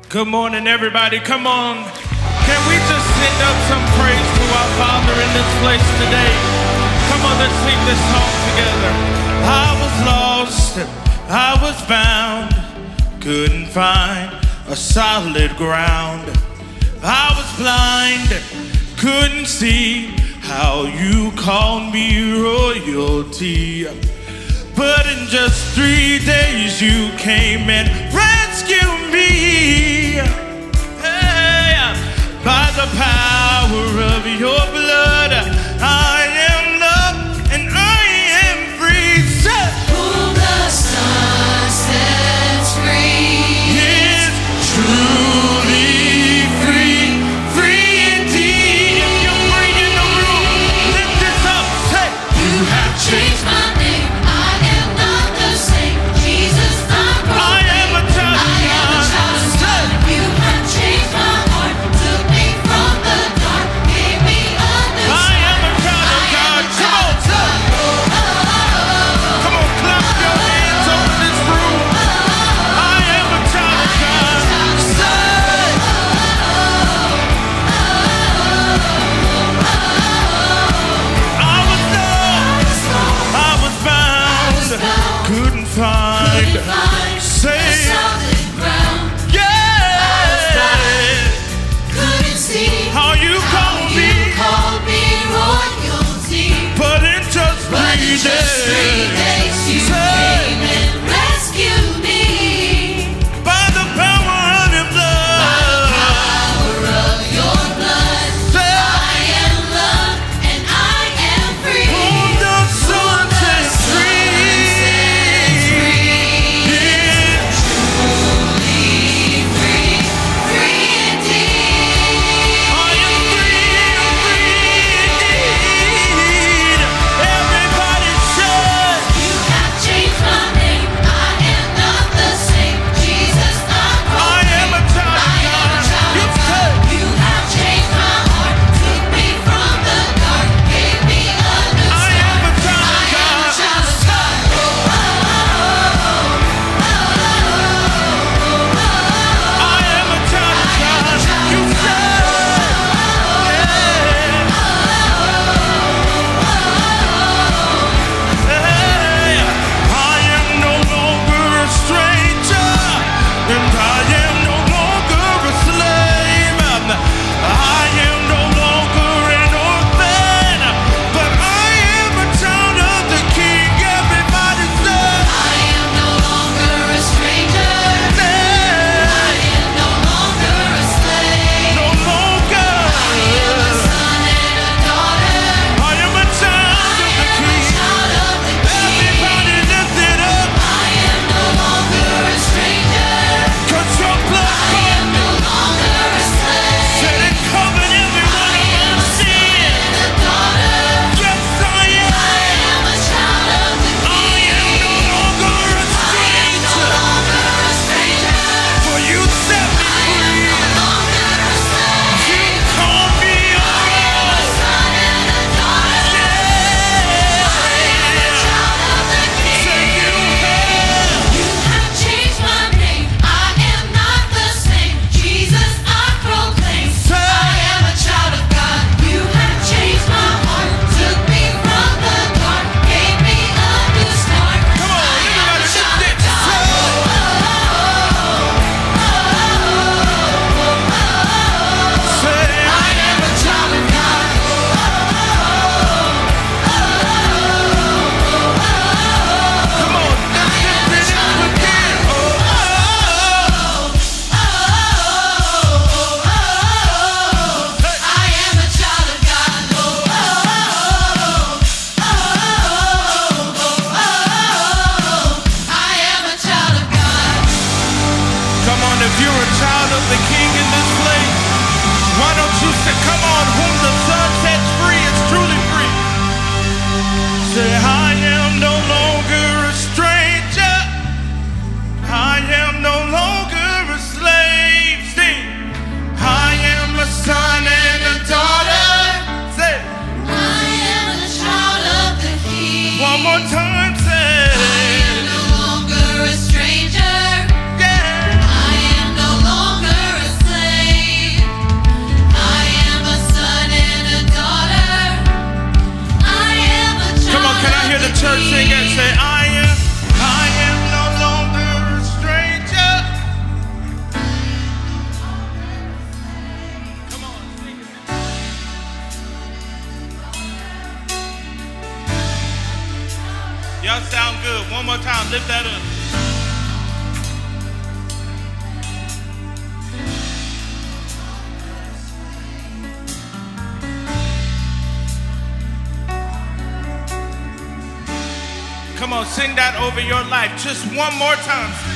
Good morning, everybody. Come on. Can we just send up some praise to our Father in this place today? Come on, let's sing this song together. I was lost, I was bound, couldn't find a solid ground. I was blind, couldn't see how you called me royalty. But in just 3 days you came and rescued me. Hey, by the power of your blood, I am loved and I am free. Whom the Son sets free is truly free, free indeed. If you're free in the room, lift this up, say, You have changed my name. I am not the same. Jesus, I am a child of God. You have changed my heart, took me from the dark, gave me a new I am a child of God. Come on, clap your hands over this room. I am a child of God. I was lost, I was bound, couldn't find, say, solid ground. yeah, Couldn't see how you called me, royalty. but in just But 3 in just 3 days you say, came and rescued me. by the power of your blood, Power of your blood, say, I am loved and I am free. whom the Son sets free is Truly free, free indeed. I am free indeed. Everybody shout. You have changed my name. I am not the same. Jesus, I am a child of God. You say, You have changed my heart, took me from the dark, gave me a new I am a start. child of God. I am a child of God. You say, hey, I am no longer a stranger, and I am no longer a slave. I am no longer an orphan, but I am a child of the King. Everybody say, I am no longer a stranger. I am no longer a slave. no longer. I am a son and a daughter. I am a child of the King. Child of the King. Everybody lift it up, I am no longer a stranger. 'cause your blood I am no longer a slave. said it covered every one of my sins. And a daughter. Yes, I am. I am a child of the I am no longer a no stranger, longer a stranger. for you set me free. No longer a slave. You call me your own. Son and a daughter. Yeah. Child of the King. Say you have. You have changed my name. I am not the same. Jesus, I proclaim. I am a child of God. You have changed my heart. Took me from the dark. Gave me a new start. Come on, I am a everybody, child lift of it. God. Say, I am a child of God. come on, let's lift it up again. I am a child of God. I am a child of God. Come on, if you're a child of the King in this place, why don't you say, come on, whom the Son sets free is truly free. Say, I am no longer a stranger. I am no longer a slave. Sing, I am a son and a daughter. Say, I am a child of the King. one more time, say, I am no longer a stranger. yeah. I am no longer lift that up. Come on, sing that over your life. Just one more time.